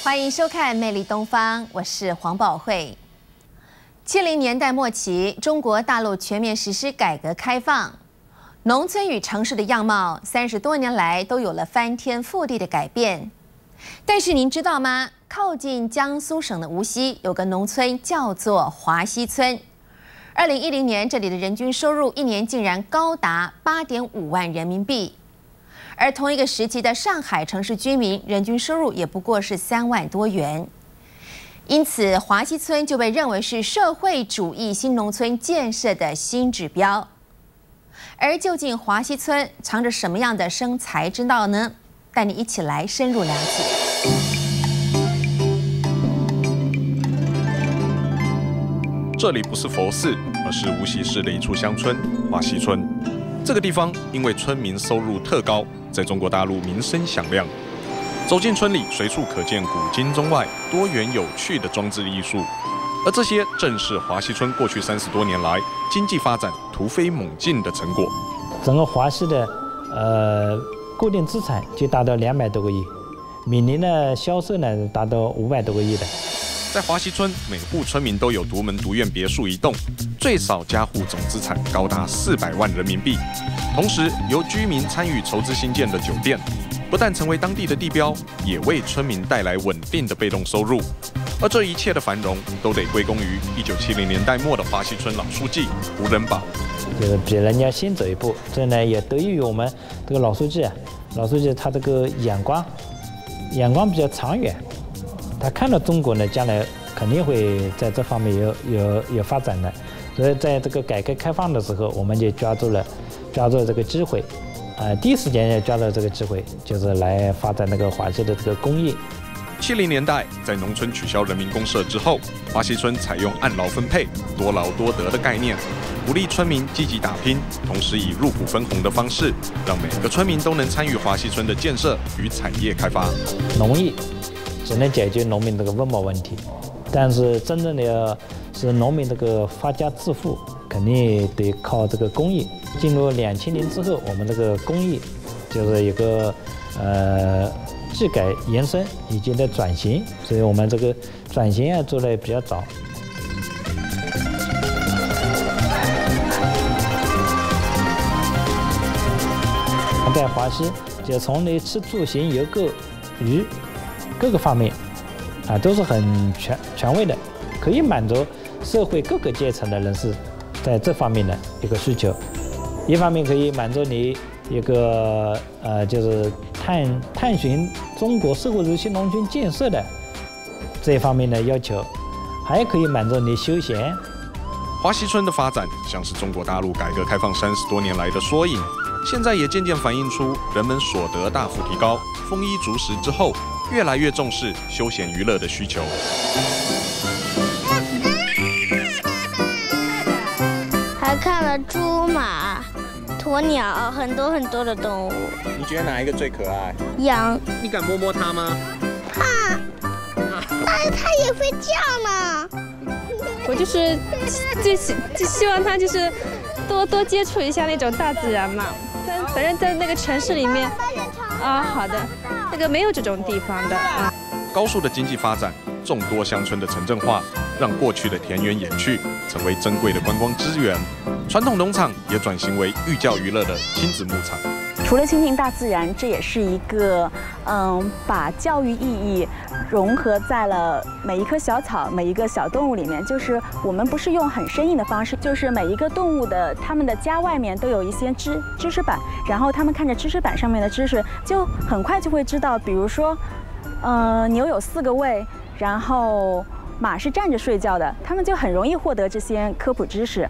欢迎收看《魅力东方》，我是黄宝慧。70年代末期，中国大陆全面实施改革开放，农村与城市的样貌30多年来都有了翻天覆地的改变。但是您知道吗？靠近江苏省的无锡有个农村叫做华西村。2010年，这里的人均收入一年竟然高达8.5万人民币。而同一个时期的上海城市居民人均收入也不过是3万多元，因此华西村就被认为是社会主义新农村建设的新指标。而究竟华西村藏着什么样的生财之道呢？带你一起来深入了解。 这里不是佛寺，而是无锡市的一处乡村——华西村。这个地方因为村民收入特高，在中国大陆名声响亮。走进村里，随处可见古今中外多元有趣的装置艺术，而这些正是华西村过去30多年来经济发展突飞猛进的成果。 整个华西的固定资产就达到200多个亿，每年的销售呢达到500多个亿的。 在华西村，每户村民都有独门独院别墅一栋，最少家户总资产高达400万人民币。同时，由居民参与筹资新建的酒店，不但成为当地的地标，也为村民带来稳定的被动收入。而这一切的繁荣，都得归功于1970年代末的华西村老书记胡仁宝。 就是比人家先走一步，这呢也得益于我们这个老书记他这个眼光比较长远。他看到中国呢，将来肯定会在这方面有发展的，所以在这个改革开放的时候，我们就抓住了这个机会，第一时间也抓到这个机会，就是来发展那个华西的这个工业。 70年代，在农村取消人民公社之后，华西村采用按劳分配、多劳多得的概念，鼓励村民积极打拼，同时以入股分红的方式，让每个村民都能参与华西村的建设与产业开发。 农业只能解决农民这个温饱问题，但是真正的要是农民这个发家致富，肯定得靠这个工业。进入2000年之后，我们这个工业就是有个技改延伸以及的转型，所以我们这个转型做得比较早。在华西，就从你吃住行游购娱各个方面都是很全位的，可以满足社会各个阶层的人士在这方面的一个需求。一方面可以满足你一个就是探寻中国社会主义新农村建设的这一方面的要求，还可以满足你休闲。 华西村的发展像是中国大陆改革开放30多年来的缩影，现在也渐渐反映出人们所得大幅提高，丰衣足食之后，越来越重视休闲娱乐的需求。 还看了猪、马、鸵鸟，很多的动物。 你觉得哪一个最可爱？ 羊。 你敢摸摸它吗？ 怕。它也会叫呢。 我就是最希望它就是多接触一下那种大自然嘛。反正在那个城市里面好的，那个没有这种地方的高速的经济发展，众多乡村的城镇化，让过去的田园野趣成为珍贵的观光资源。传统农场也转型为寓教于乐的亲子牧场。 除了亲近大自然，这也是一个把教育意义融合在了每一棵小草、每一个小动物里面。就是我们不是用很生硬的方式，就是每一个动物的它们的家外面都有一些知识板，然后他们看着知识板上面的知识，就很快就会知道，比如说，牛有4个胃，然后马是站着睡觉的，他们就很容易获得这些科普知识。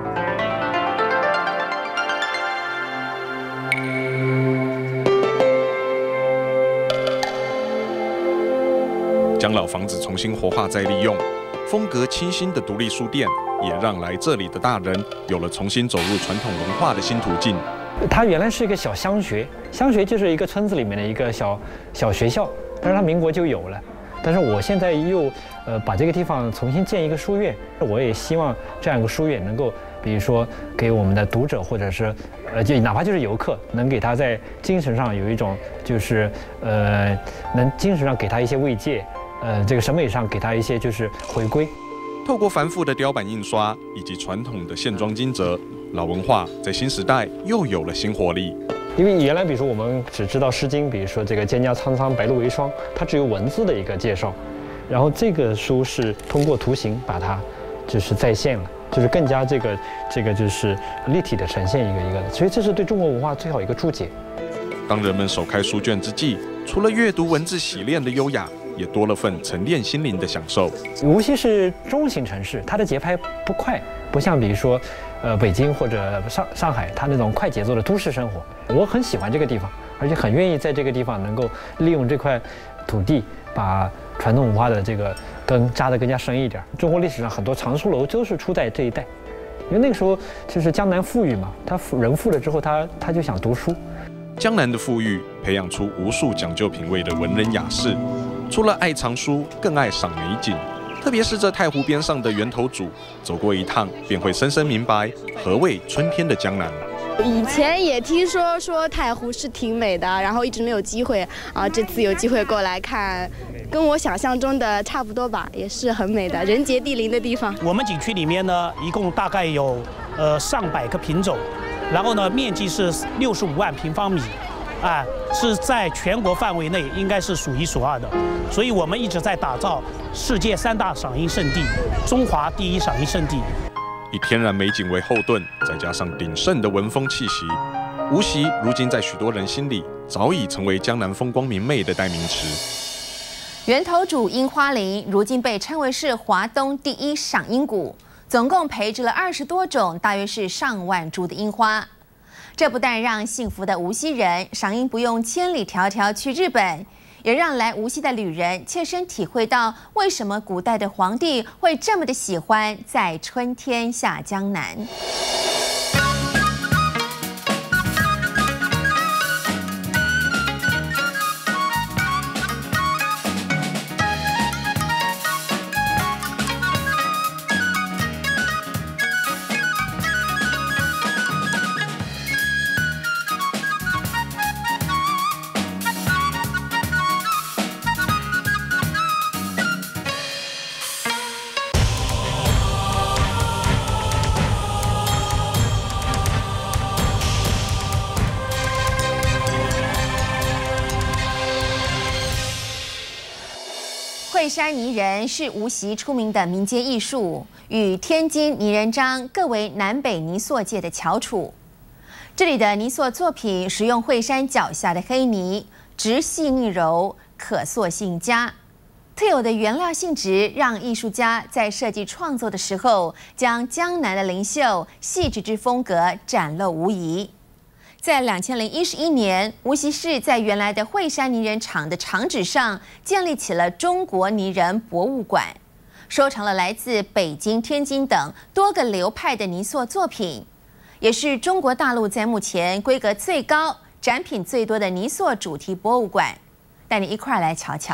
将老房子重新活化再利用，风格清新的独立书店，也让来这里的大人有了重新走入传统文化的新途径。 它原来是一个小乡学，乡学就是一个村子里面的一个小学校，但是它民国就有了。但是我现在又把这个地方重新建一个书院，我也希望这样一个书院能够，比如说给我们的读者或者是就哪怕就是游客，能给他在精神上有一种就是能精神上给他一些慰藉， 这个审美上给它一些就是回归。 透过繁复的雕版印刷以及传统的线装金折，老文化在新时代又有了新活力。 因为原来比如说我们只知道《诗经》，比如说这个“蒹葭苍苍，白露为霜”，它只有文字的一个介绍，然后这个书是通过图形把它就是再现了。就是更加这个就是立体的呈现一个的，所以这是对中国文化最好一个注解。 当人们手开书卷之际，除了阅读文字洗练的优雅，也多了份沉淀心灵的享受。 无锡是中型城市，它的节拍不快，不像比如说北京或者上海，它那种快节奏的都市生活。我很喜欢这个地方，而且很愿意在这个地方能够利用这块土地，把传统文化的这个根扎得更加深一点。中国历史上很多藏书楼都是出在这一带，因为那个时候就是江南富裕嘛，人富了之后，他就想读书。 江南的富裕培养出无数讲究品味的文人雅士，除了爱藏书，更爱赏美景。特别是这太湖边上的源头渚，走过一趟便会深深明白何谓春天的江南。 以前也听说太湖是挺美的，然后一直没有机会啊，这次有机会过来看，跟我想象中的差不多吧，也是很美的，人杰地灵的地方。 我们景区里面呢，一共大概有上百个品种，然后呢，面积是65万平方米，是在全国范围内应该是数一数二的，所以我们一直在打造世界3大赏樱圣地，中华第1赏樱圣地。 以天然美景为后盾，再加上鼎盛的文风气息，无锡如今在许多人心里早已成为江南风光明媚的代名词。 源头渚樱花林如今被称为是华东第1赏樱谷，总共培植了20多种，大约是上万株的樱花。这不但让幸福的无锡人赏樱不用千里迢迢去日本，也让来无锡的旅人切身体会到为什么古代的皇帝会这么的喜欢在春天下江南。惠山泥人是无锡出名的民间艺术，与天津泥人张各为南北泥塑界的翘楚。这里的泥塑作品使用惠山脚下的黑泥，直细腻柔，可塑性佳。特有的原料性质让艺术家在设计创作的时候，将江南的灵秀细致之风格展露无遗。在2011年，无锡市在原来的惠山泥人厂的厂址上建立起了中国泥人博物馆，收藏了来自北京、天津等多个流派的泥塑作品，也是中国大陆在目前规格最高、展品最多的泥塑主题博物馆。带你一块来瞧瞧。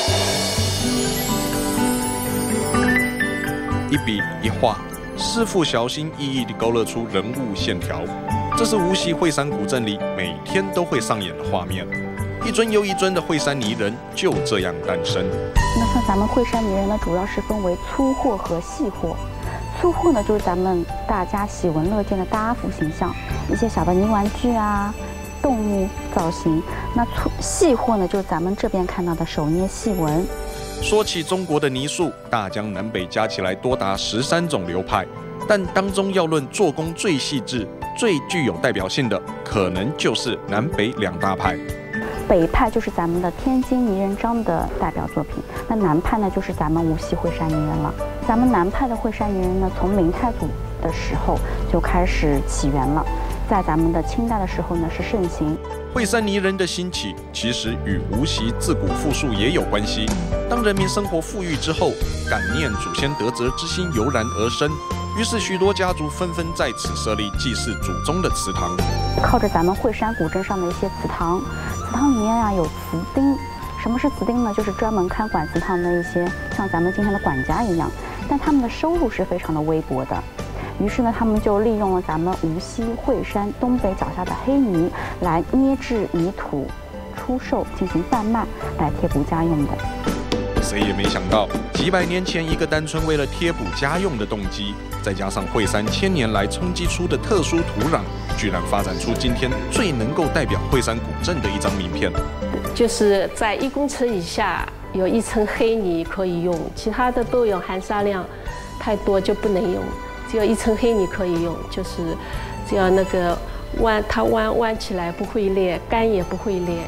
一笔一画，师傅小心翼翼地勾勒出人物线条。这是无锡惠山古镇里每天都会上演的画面，一尊又一尊的惠山泥人就这样诞生。 那像咱们惠山泥人呢，主要是分为粗货和细货。粗货呢，就是咱们大家喜闻乐见的大阿福形象，一些小的泥玩具啊、动物造型。那细货呢，就是咱们这边看到的手捏细纹。 说起中国的泥塑，大江南北加起来多达13种流派，但当中要论做工最细致、最具有代表性的，可能就是南北2大派。 北派就是咱们的天津泥人张的代表作品，那南派呢就是咱们无锡惠山泥人了。咱们南派的惠山泥人呢，从明太祖的时候就开始起源了，在咱们的清代的时候呢是盛行。 惠山泥人的兴起，其实与无锡自古富庶也有关系。当人民生活富裕之后，感念祖先德泽之心油然而生，于是许多家族纷纷在此设立祭祀祖宗的祠堂。 靠着咱们惠山古镇上的一些祠堂，祠堂里面啊有祠丁。什么是祠丁呢？就是专门看管祠堂的一些像咱们今天的管家一样，但他们的收入是非常的微薄的。于是呢，他们就利用了咱们无锡惠山东北脚下的黑泥来捏制泥土，出售进行贩卖，来贴补家用的。 谁也没想到，几百年前一个单纯为了贴补家用的动机，再加上惠山千年来冲击出的特殊土壤，居然发展出今天最能够代表惠山古镇的一张名片。 就是在1公尺以下有1层黑泥可以用，其他的都有含沙量太多就不能用，只有1层黑泥可以用，就是只要那个它弯起来不会裂，干也不会裂。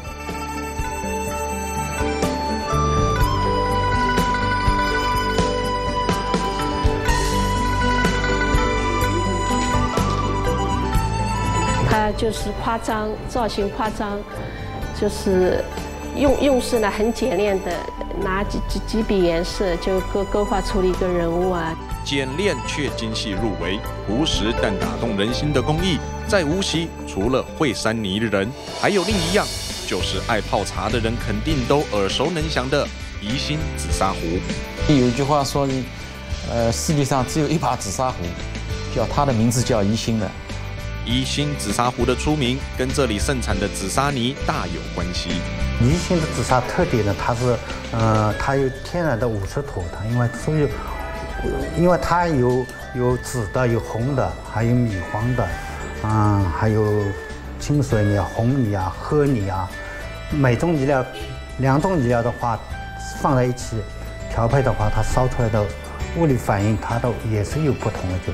它就是夸张，造型夸张，就是用色呢很简练的，拿几笔颜色就勾画出了一个人物啊。 简练却精细入微，朴实但打动人心的工艺，在无锡除了惠山泥人，还有另一样，就是爱泡茶的人肯定都耳熟能详的宜兴紫砂壶。 有一句话说，世界上只有一把紫砂壶，它的名字叫宜兴的。 宜兴紫砂壶的出名，跟这里盛产的紫砂泥大有关系。 宜兴的紫砂特点呢，它有天然的5色土它因为它有紫的，有红的，还有米黄的，还有清水泥、红泥啊、褐泥啊，每种泥料2种泥料的话放在一起调配的话，它烧出来的物理反应它也是有不同的，就是。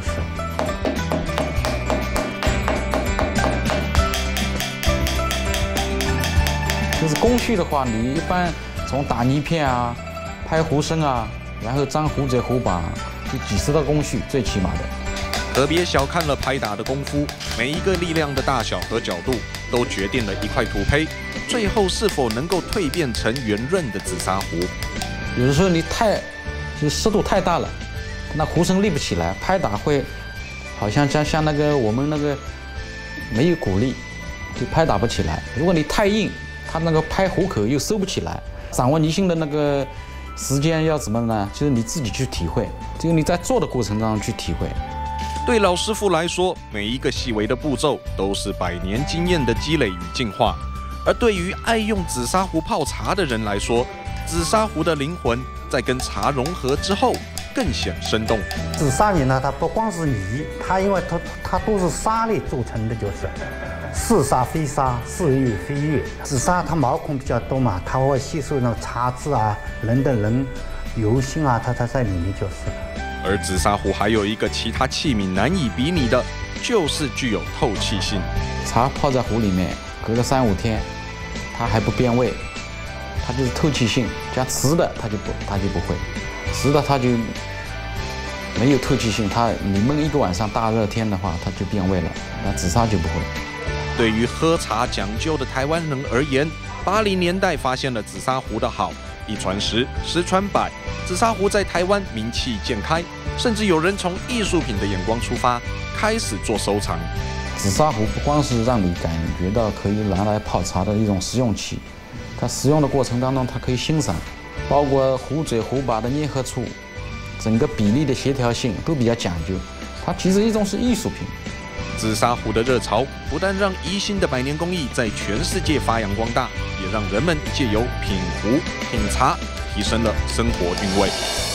就是工序的话，你一般从打泥片啊、拍壶身啊，然后粘壶嘴、壶把，就几十道工序，最起码的。 可别小看了拍打的功夫，每一个力量的大小和角度，都决定了一块土坯最后是否能够蜕变成圆润的紫砂壶。 有的时候你就是湿度太大了，那壶身立不起来，拍打会好像像那个我们那个没有鼓励，就拍打不起来。如果你太硬，它那个拍壶口又收不起来。掌握泥性的那个时间要怎么呢？就是你自己去体会，就是你在做的过程当中去体会。 对老师傅来说，每一个细微的步骤都是100年经验的积累与进化。而对于爱用紫砂壶泡茶的人来说，紫砂壶的灵魂在跟茶融合之后更显生动。 紫砂泥呢，它不光是泥，它因为它都是砂类组成的，就是是砂非砂，是玉非玉。紫砂它毛孔比较多嘛，它会吸收那个茶渍啊、人的油性啊，它在里面就是。 而紫砂壶还有一个其他器皿难以比拟的，就是具有透气性。 茶泡在壶里面，隔个3、5天，它还不变味，它就是透气性。加瓷的它就不会，瓷的它就没有透气性，你焖1个晚上大热天的话，它就变味了。那紫砂就不会。 对于喝茶讲究的台湾人而言，80年代发现了紫砂壶的好，一传十，十传百，紫砂壶在台湾名气渐开，甚至有人从艺术品的眼光出发，开始做收藏。 紫砂壶不光是让你感觉到可以拿来泡茶的一种实用器，它使用的过程当中，它可以欣赏，包括壶嘴、壶把的粘合处，整个比例的协调性都比较讲究。它其实一种是艺术品。 紫砂壶的热潮不但让宜兴的100年工艺在全世界发扬光大，也让人们借由品壶、品茶，提升了生活韵味。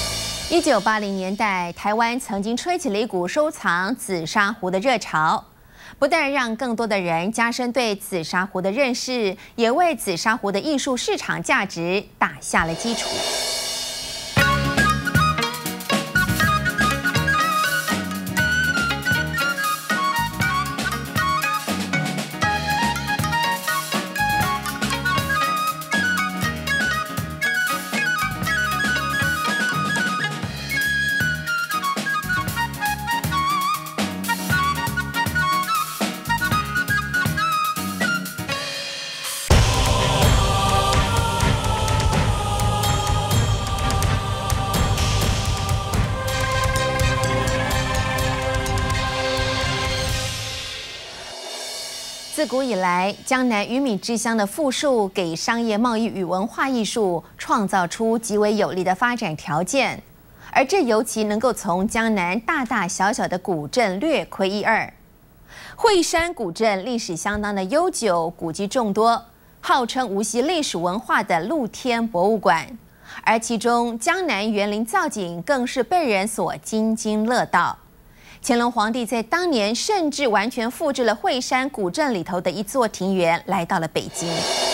1980年代，台湾曾经吹起了一股收藏紫砂壶的热潮，不但让更多的人加深对紫砂壶的认识，也为紫砂壶的艺术市场价值打下了基础。自古以来，江南鱼米之乡的富庶给商业贸易与文化艺术创造出极为有利的发展条件，而这尤其能够从江南大大小小的古镇略窥一二。惠山古镇历史相当的悠久，古迹众多，号称无锡历史文化的露天博物馆， 而其中江南园林造景更是被人所津津乐道。乾隆皇帝在当年甚至完全复制了惠山古镇里头的一座庭园，来到了北京。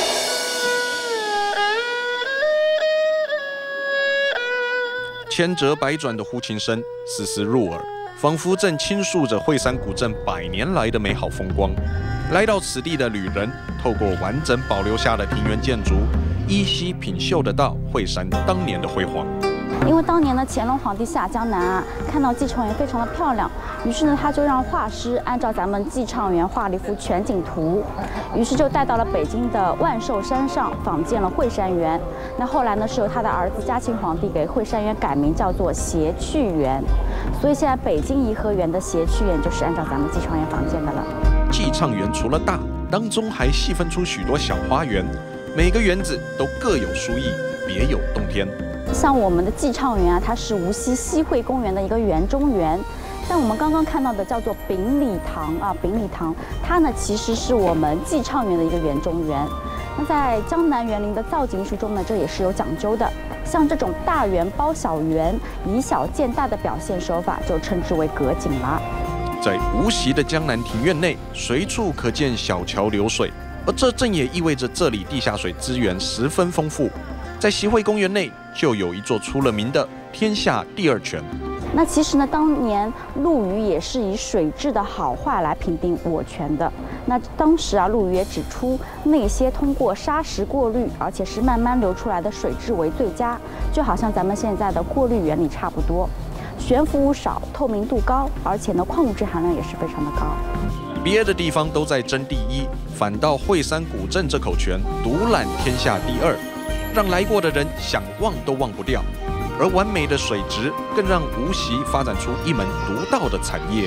千折百转的胡琴声丝丝入耳，仿佛正倾诉着惠山古镇100年来的美好风光。来到此地的旅人，透过完整保留下的庭园建筑，依稀品嗅得到惠山当年的辉煌。 因为当年呢，乾隆皇帝下江南啊，看到寄畅园非常的漂亮，于是呢，他就让画师按照咱们寄畅园画了一幅全景图，于是就带到了北京的万寿山上仿建了惠山园。那后来呢，是由他的儿子嘉庆皇帝给惠山园改名叫做谐趣园，所以现在北京颐和园的谐趣园就是按照咱们寄畅园仿建的了。 寄畅园除了大，当中还细分出许多小花园，每个园子都各有殊异，别有洞天。 像我们的寄畅园啊，它是无锡西汇公园的一个园中园。像我们刚刚看到的叫做秉礼堂啊，秉礼堂，它呢其实是我们寄畅园的一个园中园。那在江南园林的造景艺术中呢，这也是有讲究的。像这种大园包小园，以小见大的表现手法，就称之为隔景了。 在无锡的江南庭院内，随处可见小桥流水，而这正也意味着这里地下水资源十分丰富。在西汇公园内就有一座出了名的天下第2泉。 那其实呢，当年陆羽也是以水质的好坏来评定我泉的。那当时啊，陆羽也指出，那些通过砂石过滤，而且是慢慢流出来的水质为最佳，就好像咱们现在的过滤原理差不多。悬浮物少，透明度高，而且呢，矿物质含量也是非常的高。 别的地方都在争第1，反倒惠山古镇这口泉独揽天下第2。让来过的人想忘都忘不掉，而完美的水质更让无锡发展出一门独到的产业。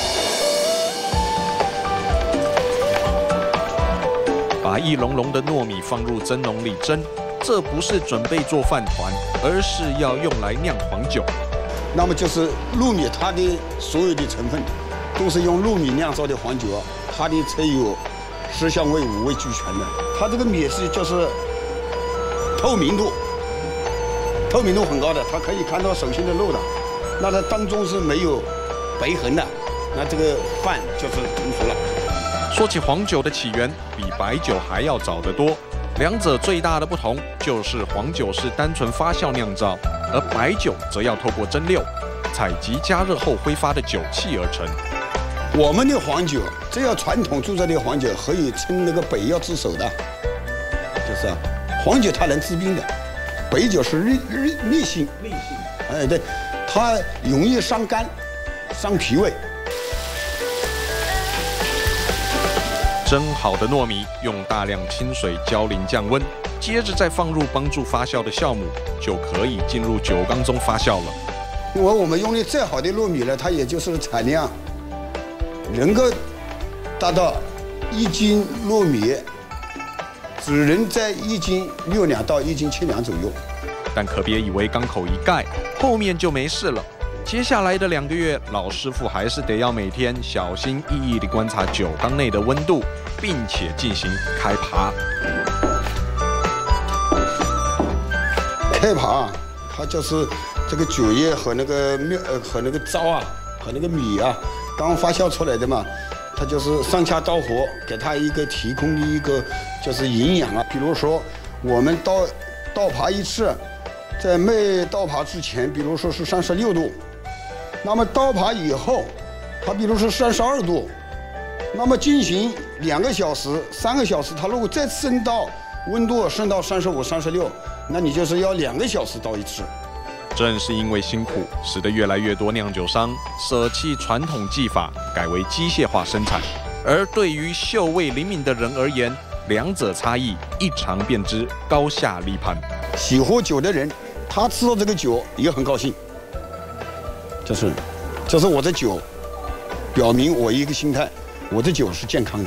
把一笼笼的糯米放入蒸笼里蒸，这不是准备做饭团，而是要用来酿黄酒。 那么就是糯米，它的所有的成分都是用糯米酿造的黄酒，它的才有10香味5味俱全的。它这个米是就是透明度很高的，它可以看到手心的肉的，那它当中是没有白痕的，那这个饭就是成熟了。 说起黄酒的起源，比白酒还要早得多。两者最大的不同就是黄酒是单纯发酵酿造，而白酒则要透过蒸馏、采集、加热后挥发的酒气而成。 我们的黄酒，只要传统注册的黄酒，可以称那个北药之首的，就是黄酒它能治病的，白酒是烈性，哎对，它容易伤肝、伤脾胃。 蒸好的糯米用大量清水浇淋降温，接着再放入帮助发酵的酵母，就可以进入酒缸中发酵了。 因为我们用的再好的糯米呢，它也就是产量能够达到1斤糯米只能在1斤6两到1斤7两左右。 但可别以为缸口一盖，后面就没事了。接下来的2个月，老师傅还是得要每天小心翼翼地观察酒缸内的温度，并且进行开爬。 开爬，它就是这个酒液和那个和那个糟啊，和那个米啊，刚发酵出来的嘛，它就是上下刀火，给它一个提供的一个就是营养啊。比如说，我们倒爬一次，在没倒爬之前，比如说是36度。那么倒爬以后，它比如说32度，那么进行2个小时、3个小时，它如果再升到温度升到35、36，那你就是要2个小时倒一次。 正是因为辛苦，使得越来越多酿酒商舍弃传统技法，改为机械化生产。而对于嗅味灵敏的人而言，两者差异一尝便知，高下立判。 喜喝酒的人，他吃到这个酒也很高兴。就是我的酒，表明我一个心态，我的酒是健康的。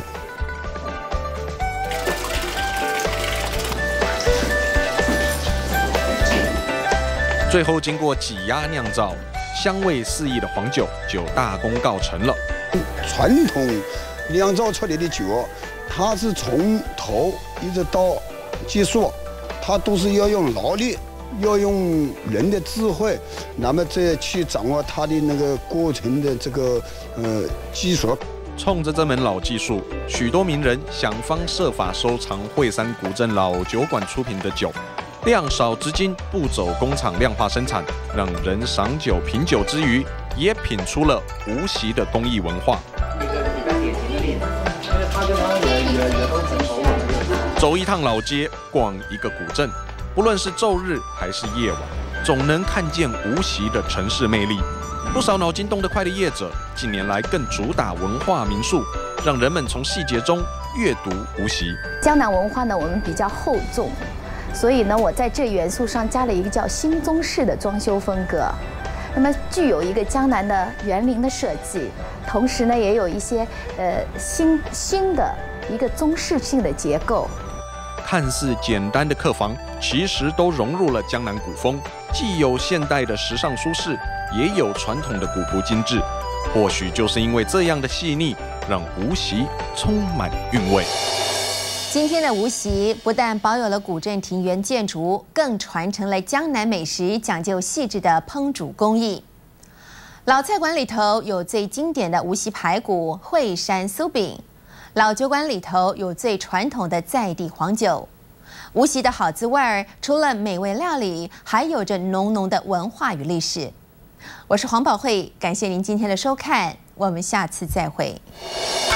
最后经过挤压酿造，香味四溢的黄酒就大功告成了。 传统酿造出来的酒，它是从头一直到结束，它都是要用劳力要用人的智慧，那么再去掌握它的那个过程的这个技术。 冲着这门老技术，许多名人想方设法收藏惠山古镇老酒馆出品的酒，量少质精，不走工厂量化生产，让人赏酒品酒之余，也品出了无锡的工艺文化。一个比较典型的例子，因为它跟它也都很熟。走一趟老街，逛一个古镇，不论是昼日还是夜晚，总能看见无锡的城市魅力。不少脑筋动得快的业者，近年来更主打文化民宿，让人们从细节中阅读无锡。 江南文化呢，我们比较厚重，所以呢，我在这元素上加了一个叫新中式的装修风格。那么具有一个江南的园林的设计，同时呢，也有一些新的一个中式性的结构。 看似简单的客房，其实都融入了江南古风，既有现代的时尚舒适，也有传统的古朴精致。或许就是因为这样的细腻，让无锡充满韵味。 今天的无锡不但保有了古镇庭园建筑，更传承了江南美食讲究细致的烹煮工艺。老菜馆里头有最经典的无锡排骨、惠山酥饼。老酒馆里头有最传统的在地黄酒，无锡的好滋味儿，除了美味料理，还有着浓浓的文化与历史。我是黄宝慧，感谢您今天的收看，我们下次再会。